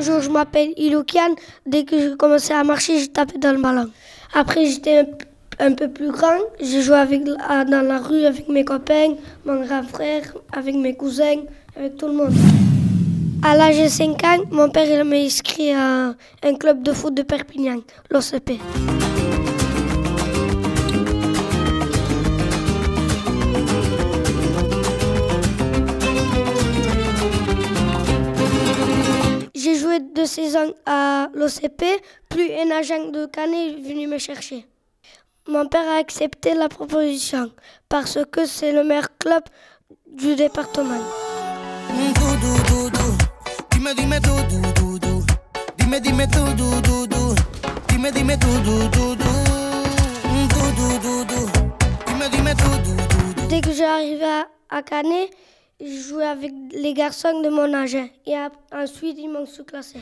Bonjour, je m'appelle Iloukian. Dès que j'ai commencé à marcher, j'ai tapé dans le ballon. Après, j'étais un peu plus grand. J'ai joué dans la rue avec mes copains, mon grand frère, avec mes cousins, avec tout le monde. À l'âge de 5 ans, mon père il m'a inscrit à un club de foot de Perpignan, l'OCP. J'ai joué 2 saisons à l'OCP, puis un agent de Canet est venu me chercher. Mon père a accepté la proposition parce que c'est le meilleur club du département. Dès que j'ai arrivé à Canet, je jouais avec les garçons de mon âge et ensuite ils m'ont sous-classé.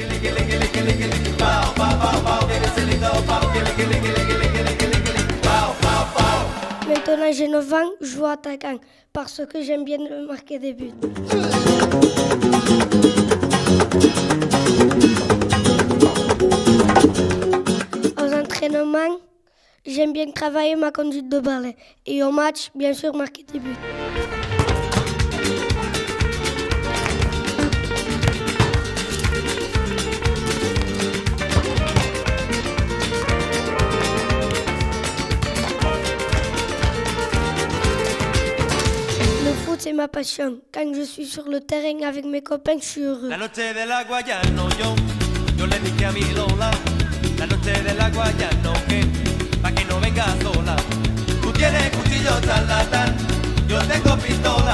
Maintenant j'ai 9 ans, je joue attaquant parce que j'aime bien marquer des buts. Aux entraînements, j'aime bien travailler ma conduite de balle et au match, bien sûr, marquer des buts. C'est ma passion. Quand je suis sur le terrain avec mes copains, je suis heureux. La noche del agua ya no yo le dije a mi Lola, la noche del agua ya no que, pa' que no venga sola. Tú tienes cuchillo talatán, yo tengo pistola.